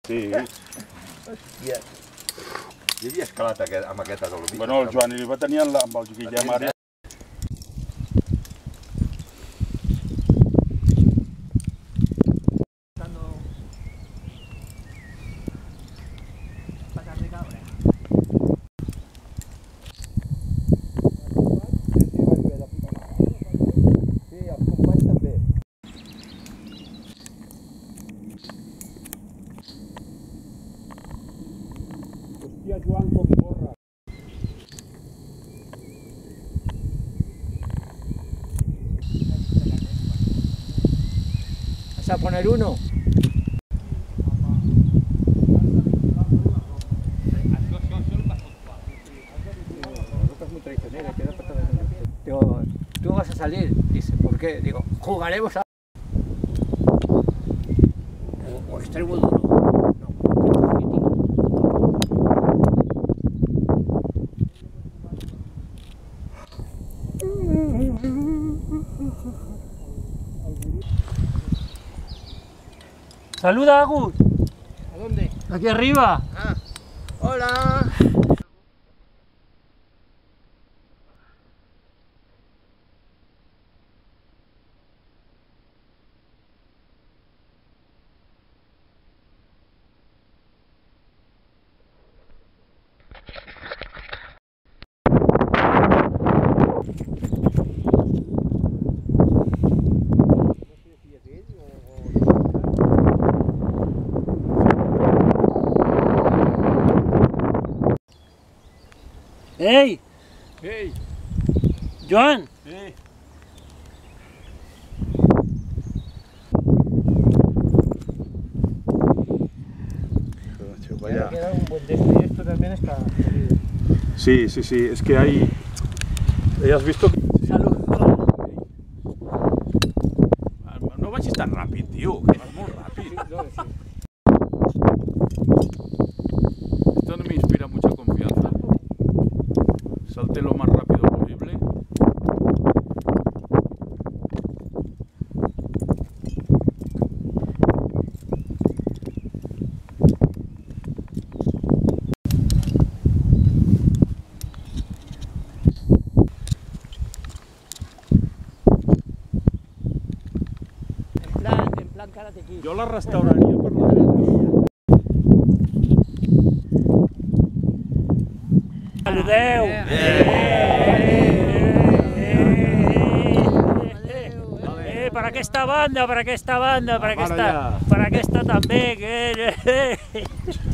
Sí. Hòstia. Hi havia escalat amb aquest adolomit. Bueno, el Joan li va tenir amb el Guillem ara. Hòstia, Joan, com corre. ¿Vas a poner uno? Digo, tú vas a salir. Dice, ¿por qué? Digo, jugaremos a... O extremo duro. Saluda, Agus. ¿A dónde? Aquí arriba. Ah, hola. ¡Ey! Ei! Joan, Sí. Vaya. Queda un buen de esto y esto también está jodido. Sí, sí, sí, es que hay... ¿Ya has visto? salud. No vagis tan ràpid, tio, que vas molt ràpid. Esto no me inspira mucha confianza. Salte lo más rápido posible. En plan Karate Kid. Jo la restauraria per la... Saludeu! Per aquesta banda, per aquesta banda, per aquesta també.